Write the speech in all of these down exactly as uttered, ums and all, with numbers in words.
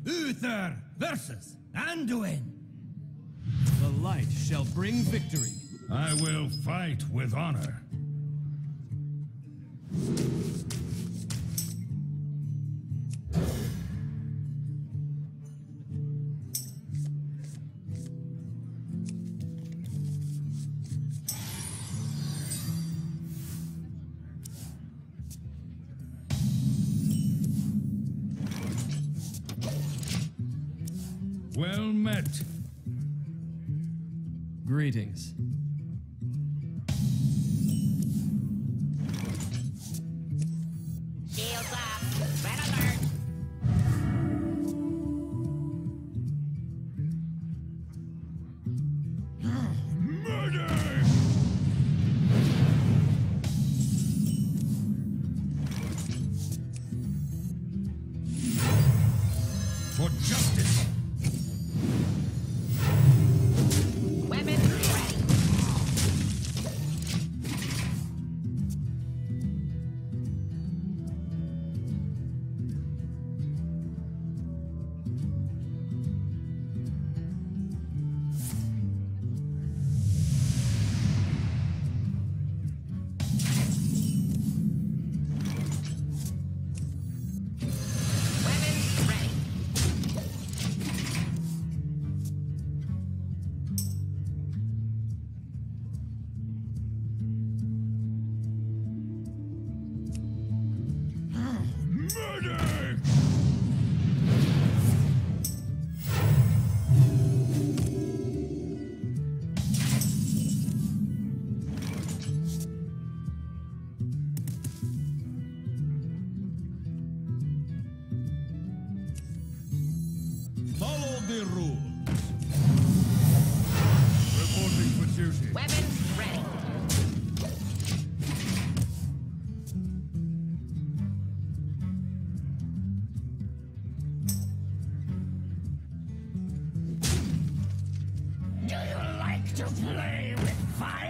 Uther versus Anduin. The light shall bring victory. I will fight with honor. Well met. Greetings. Shields up. Red alert. Murder! For justice! Weapons ready. Weapons ready. Murder! Follow the rules. Reporting for duty. Weapons ready. Do you like to play with fire?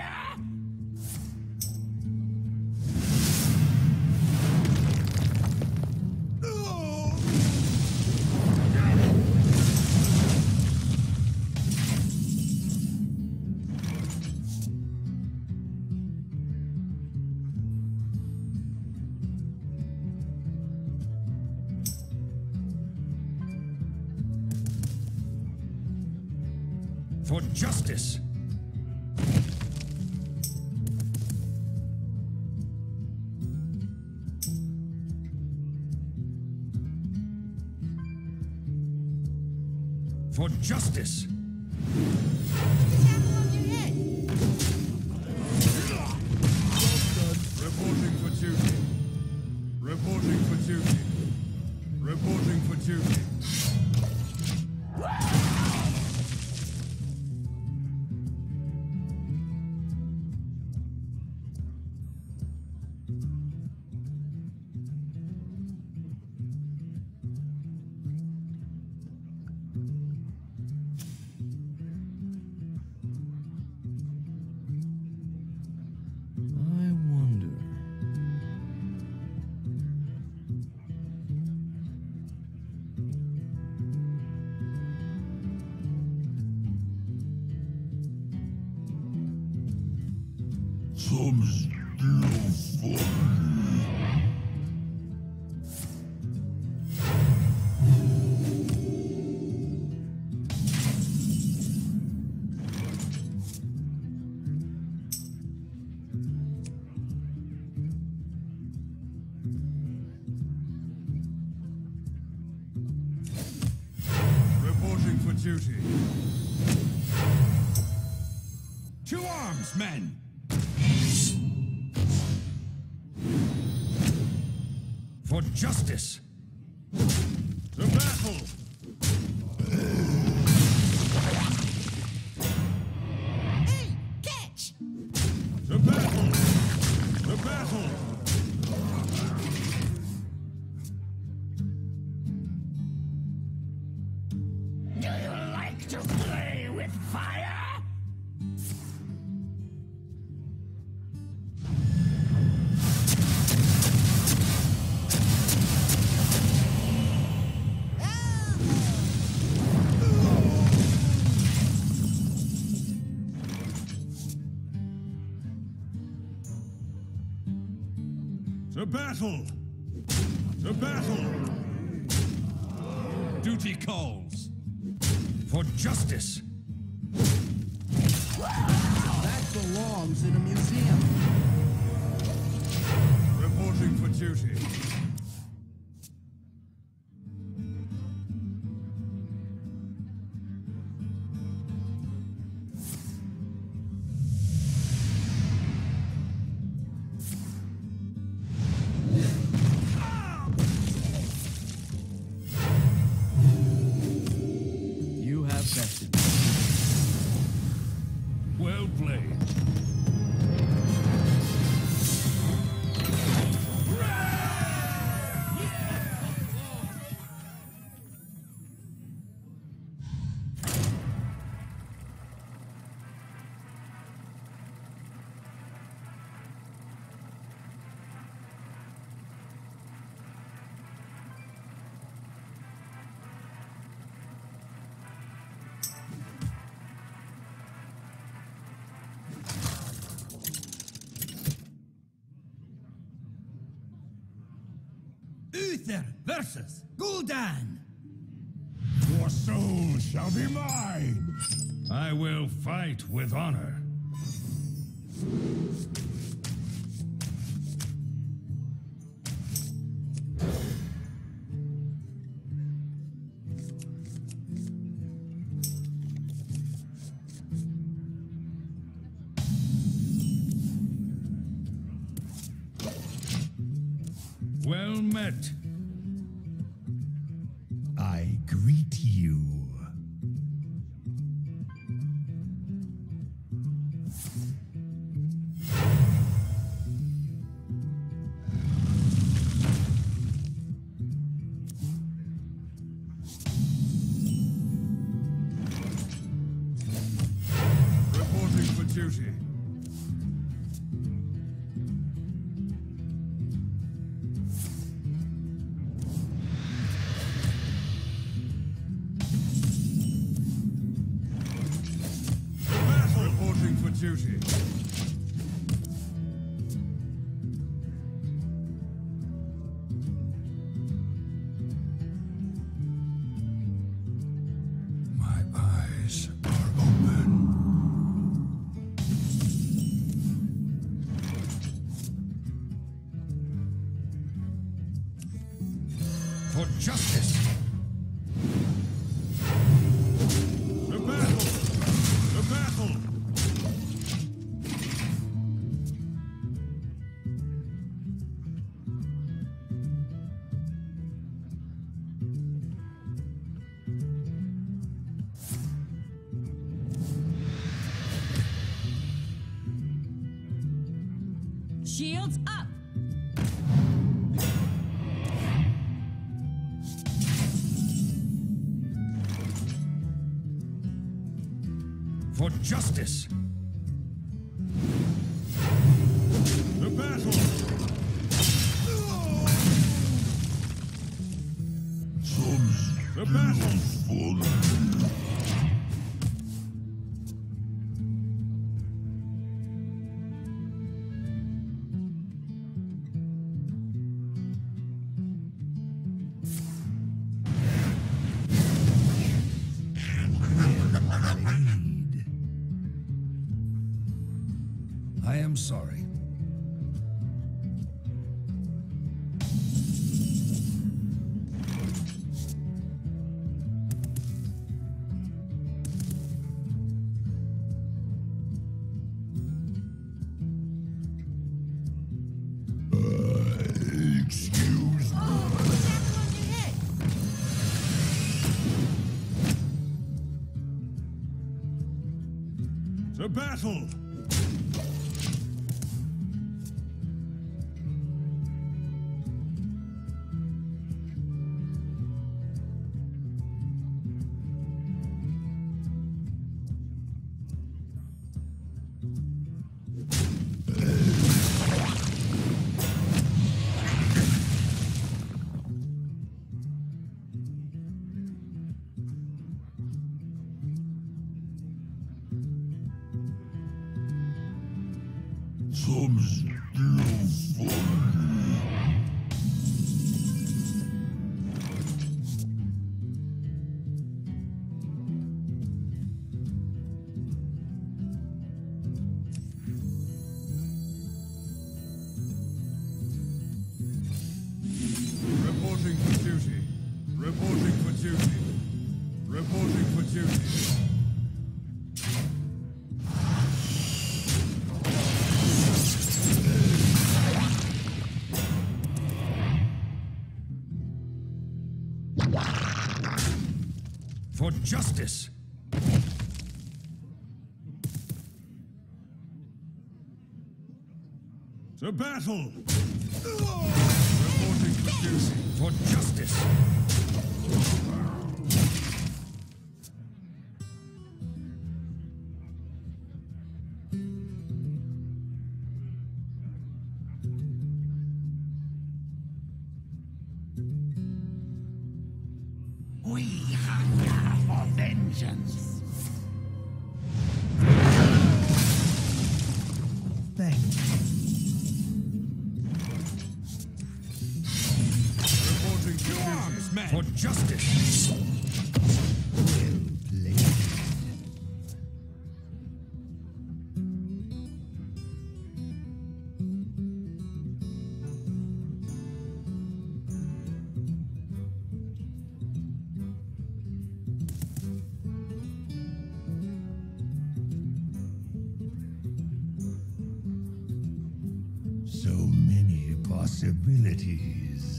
For justice! For justice! Reporting for duty. Reporting for duty. Reporting for duty. I wonder. Some still funny. Reporting for duty. To arms, men! For justice! The battle! Hey, catch! The battle! The battle! Do you like to play with fire? Ah! battle! To battle! Duty calls. For justice! That belongs in a museum. Reporting for duty. You have bested. Well played. Uther versus Gul'dan. Your soul shall be mine! I will fight with honor. Well met. I greet you. Reporting for duty. Reporting for duty. My eyes are open. For justice. The battle. The battle. Shields up. For justice. The battle. The battle. I am sorry. Excuse me. To battle! Some still funny. Reporting for duty. Reporting for duty. Reporting for duty. For justice. To battle! Reporting for duty. For justice! We hunger for vengeance. Thank you. Reporting for duty. For justice! Well played. So many possibilities.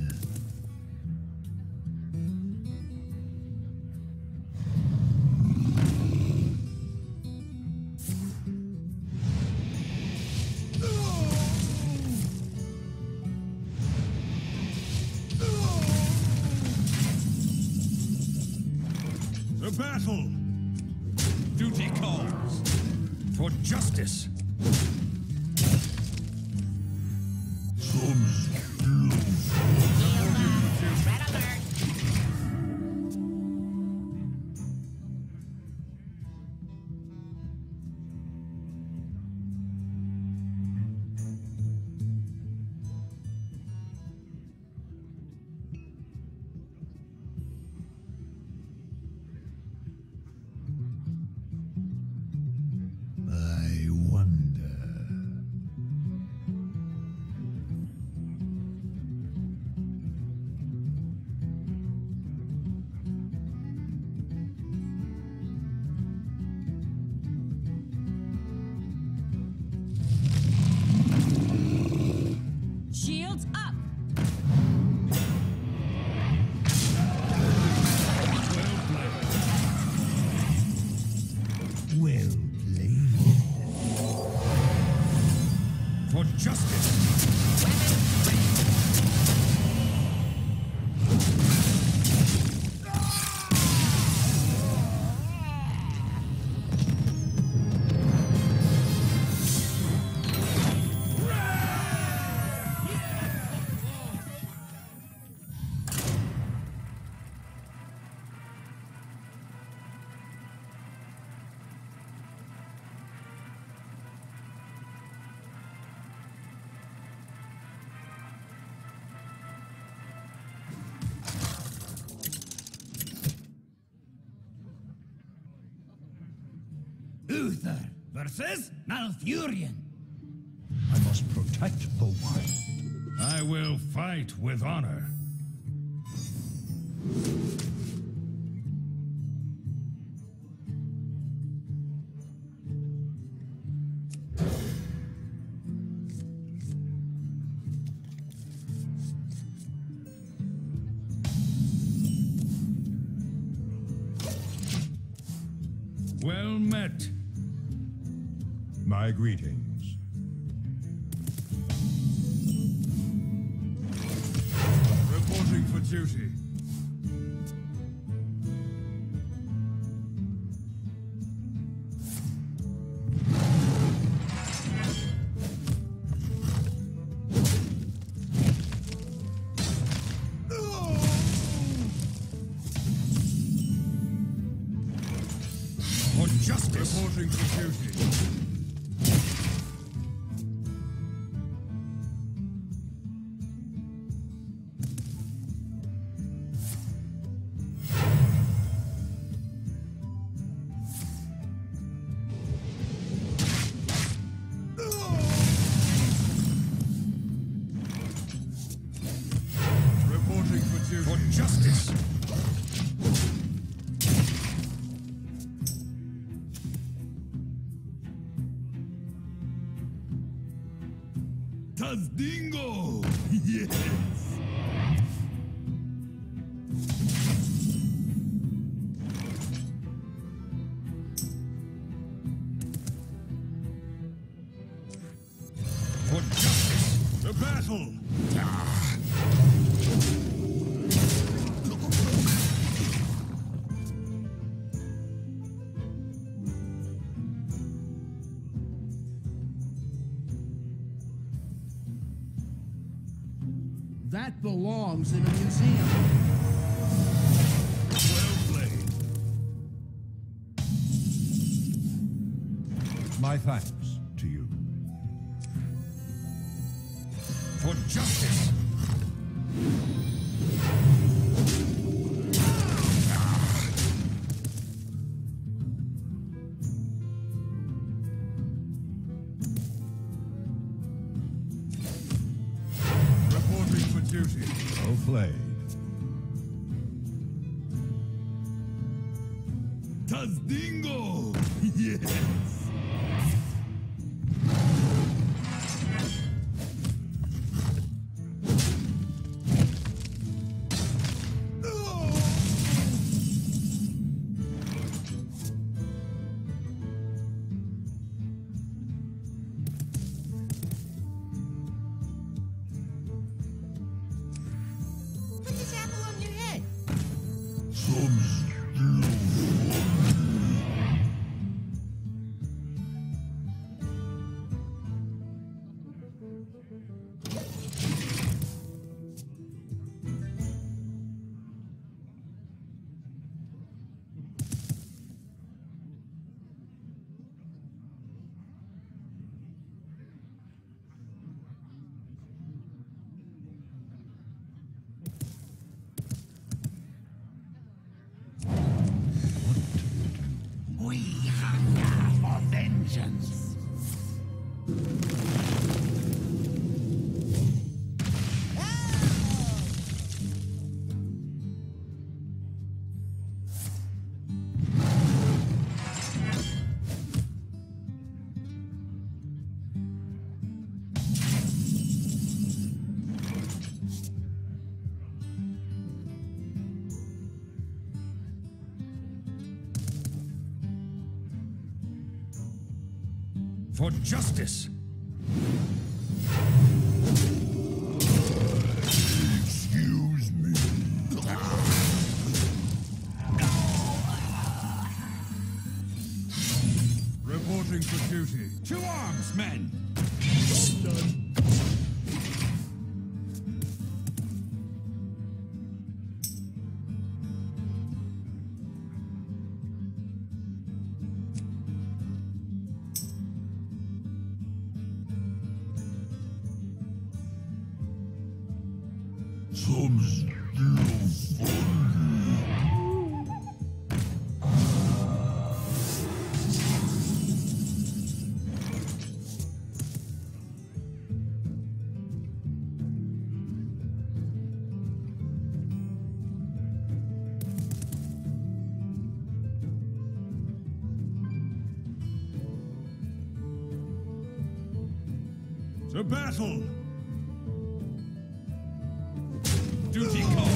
The battle! Duty calls. For justice! Red alert. I wonder. Shields up. Well played. For justice! Uther versus Malfurion. I must protect the wild. I will fight with honor. Well met. My greetings. Reporting for duty. For justice. Reporting for duty. Reporting for duty. justice! Tazdingo! Yes! For justice! The battle! That belongs in a museum. Well played. My thanks to you. For justice! Reporting for duty. Well played. Tazdingo! Yes! Put this apple on your head. We hunger for vengeance. For justice! Excuse me. Reporting for duty. To arms, men! Done. Some still to battle! Duty calls!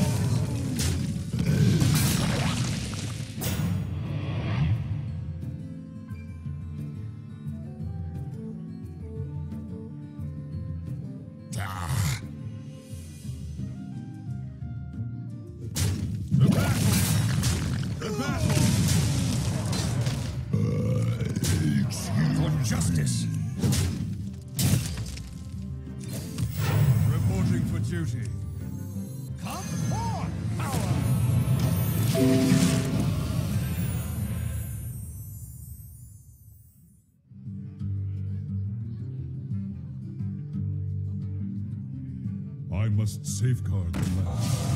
The battle! The battle! For justice! Reporting for duty. Come on, power! I must safeguard the land.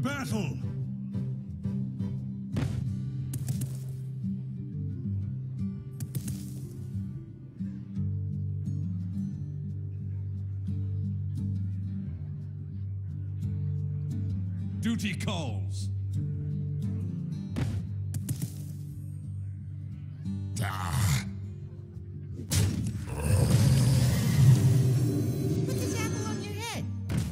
battle! Duty calls. Ah. Put this apple on your head.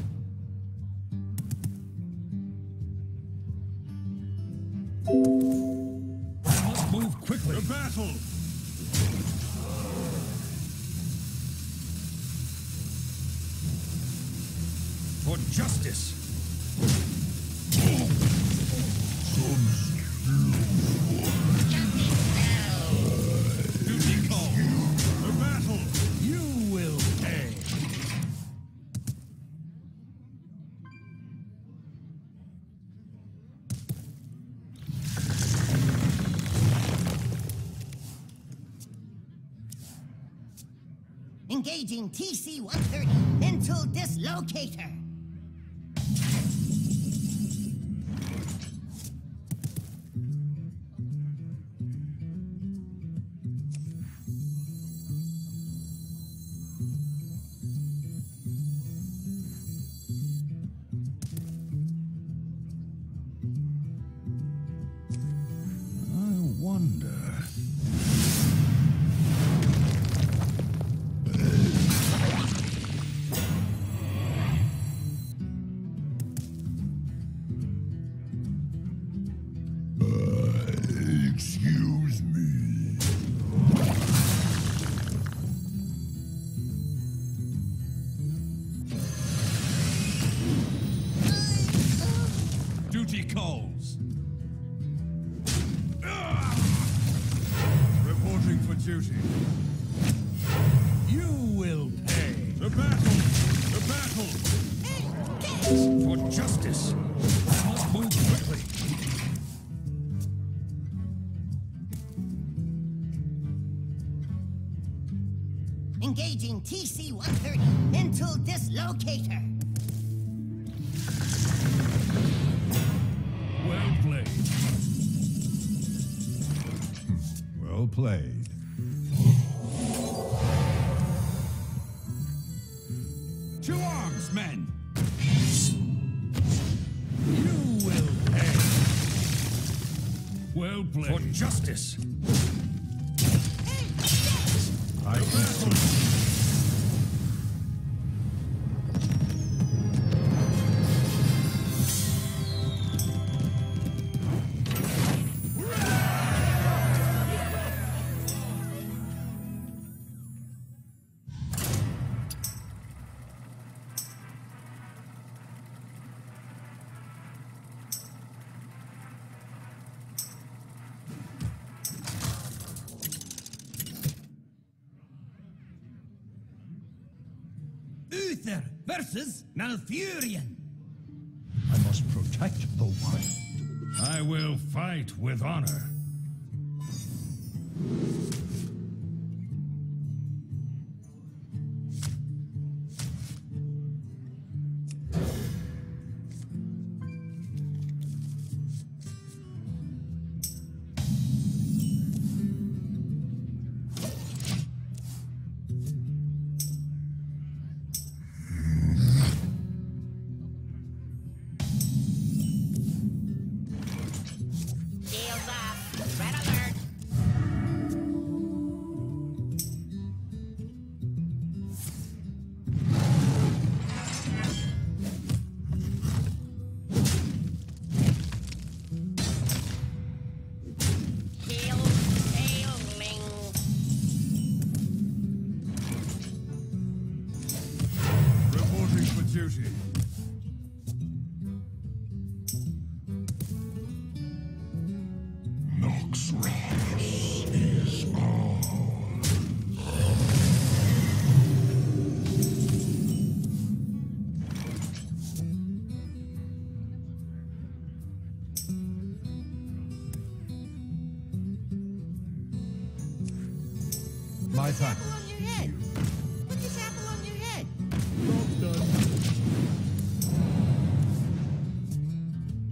I must move quickly. The battle! For justice. Duty calls. The battle! You will pay. Engaging T C one thirty into dislocator. I wonder. Excuse me. Duty calls. Reporting for duty. You will pay. The battle! The battle! For justice. I must move quickly. Engaging T C one thirty into dislocator. Well played. Well played. To arms, men! You will pay. Well played. For justice. I battle! Uther versus Malfurion. I must protect the wild. I will fight with honor. Shields off. Red alert. Shield failing. Reporting for duty. Noxus is on. My time. Apple on your head. Put this apple on your head.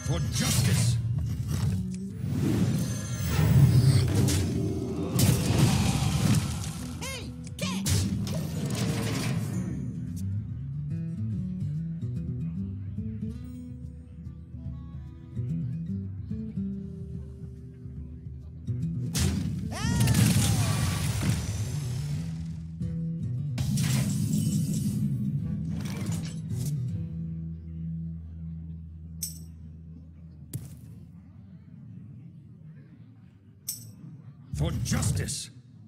For justice! Hey, catch! For justice!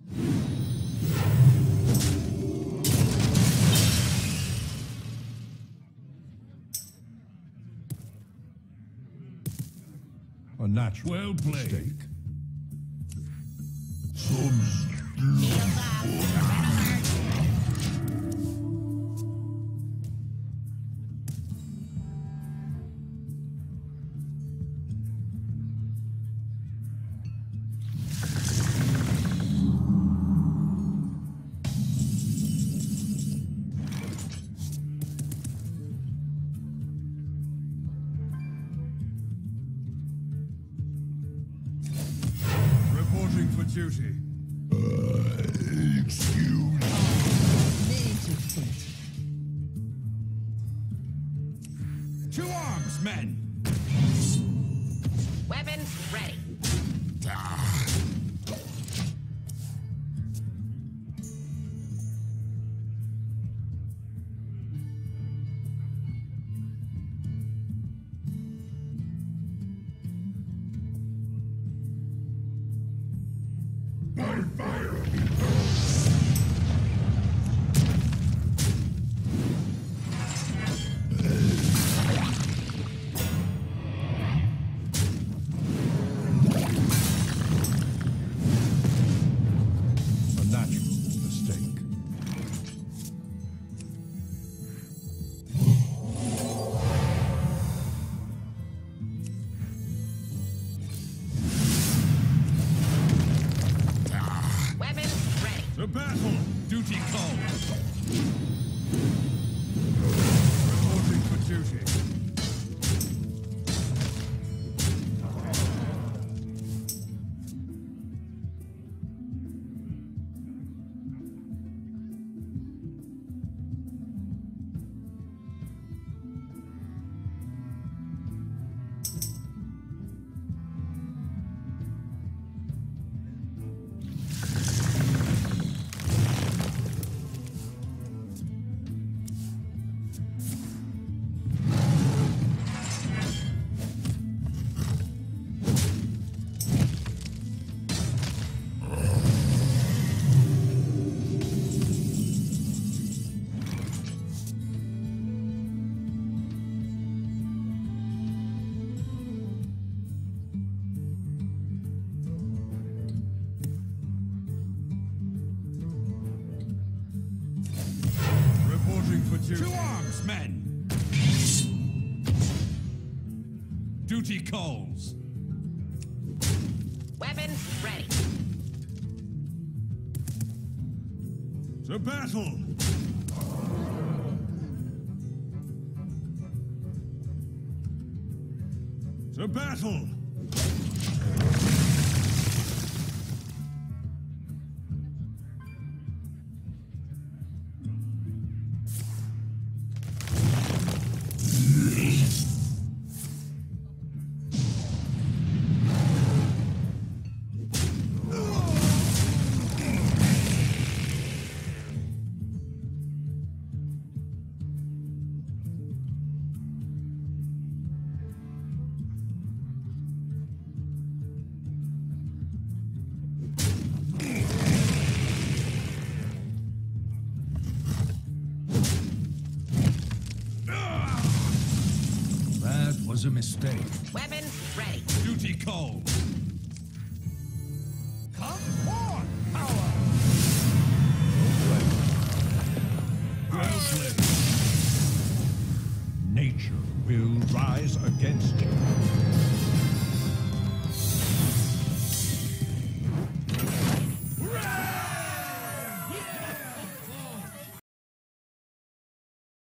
A natural Well played. mistake. Reporting for duty. Excuse. Major fit. To arms, men! Weapons ready. My fire. A natural mistake. Weapons ready. To battle! Duty calls! Reporting for duty. Reporting for duty. To arms, men! Duty calls! Weapons ready. To battle! To battle! That was a mistake. Weapons ready. Duty calls! Come